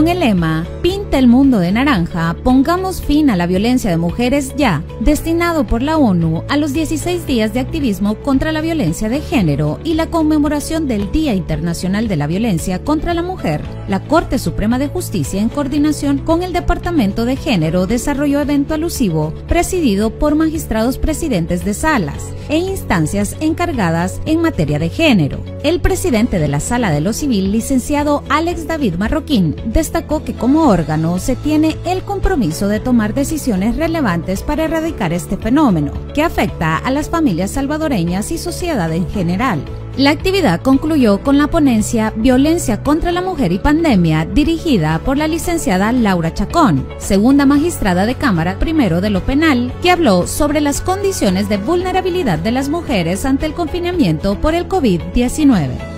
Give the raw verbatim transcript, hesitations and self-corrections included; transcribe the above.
Con el lema "Pinta el mundo de naranja, pongamos fin a la violencia de mujeres ya", destinado por la ONU a los dieciséis días de activismo contra la violencia de género y la conmemoración del Día Internacional de la Violencia contra la Mujer, la Corte Suprema de Justicia, en coordinación con el Departamento de Género, desarrolló evento alusivo presidido por magistrados presidentes de salas e instancias encargadas en materia de género. El presidente de la Sala de lo Civil, licenciado Alex David Marroquín, destacó que como órgano se tiene el compromiso de tomar decisiones relevantes para erradicar este fenómeno, que afecta a las familias salvadoreñas y sociedad en general. La actividad concluyó con la ponencia Violencia contra la Mujer y Pandemia, dirigida por la licenciada Laura Chacón, segunda magistrada de Cámara Primero de lo Penal, que habló sobre las condiciones de vulnerabilidad de las mujeres ante el confinamiento por el COVID diecinueve.